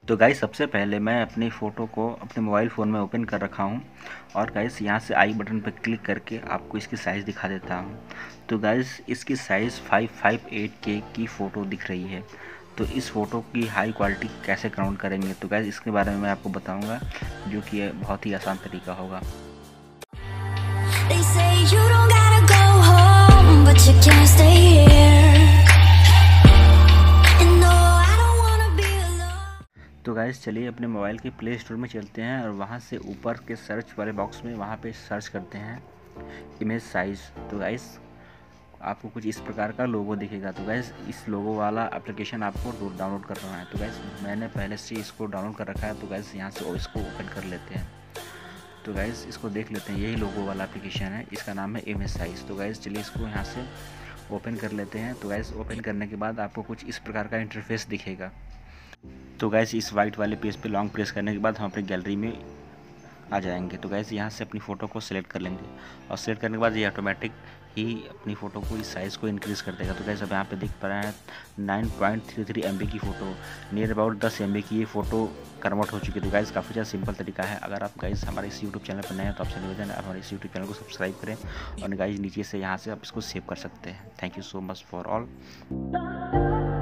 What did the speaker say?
तो गाइस सबसे पहले मैं अपनी फ़ोटो को अपने मोबाइल फ़ोन में ओपन कर रखा हूँ और गाइस यहाँ से आई बटन पर क्लिक करके आपको इसकी साइज़ दिखा देता हूँ। तो गाइस इसकी साइज़ 558K की फ़ोटो दिख रही है। तो इस फ़ोटो की हाई क्वालिटी कैसे काउंट करेंगे, तो गाइस इसके बारे में मैं आपको बताऊँगा, जो कि बहुत ही आसान तरीका होगा। They say you don't gotta go home, but you can't stay here. And no, I don't wanna be alone. तो गाइस चलिए अपने मोबाइल के प्ले स्टोर में चलते हैं और वहाँ से ऊपर के सर्च वाले बॉक्स में वहाँ पे सर्च करते हैं इमेज साइज़। तो गाइस आपको कुछ इस प्रकार का लोगो दिखेगा। तो गाइस इस लोगो वाला एप्लीकेशन आपको डाउनलोड करना है। तो गाइस मैंने पहले से इसको डाउनलोड कर रखा है। तो गाइस यहाँ से इसको ओपन कर लेते हैं। तो गाइस इसको देख लेते हैं, यही लोगो वाला एप्लीकेशन है, इसका नाम है इमेज साइज़। तो गाइस चलिए इसको यहाँ से ओपन कर लेते हैं। तो गाइस ओपन करने के बाद आपको कुछ इस प्रकार का इंटरफेस दिखेगा। तो गाइस इस वाइट वाले पेज पे लॉन्ग प्रेस करने के बाद हम अपनी गैलरी में आ जाएंगे। तो गाइस यहाँ से अपनी फ़ोटो को सिलेक्ट कर लेंगे और सिलेक्ट करने के बाद ये ऑटोमेटिक ही अपनी फ़ोटो को इस साइज़ को इंक्रीज़ कर देगा। तो गाइस अब यहाँ पे देख पा रहे हैं 9.33 MB की फ़ोटो, नियर अबाउट 10 MB की ये फ़ोटो कन्वर्ट हो चुकी है। तो गाइस काफ़ी ज़्यादा सिंपल तरीका है। अगर आप गाइस हमारे इस यूट्यूब चैनल पर नए हैं तो आपसे निवेदन है आप हमारे इस यूट्यूब चैनल को सब्सक्राइब करें और गाइस नीचे से यहाँ से आप इसको सेव कर सकते हैं। Thank you so much for all.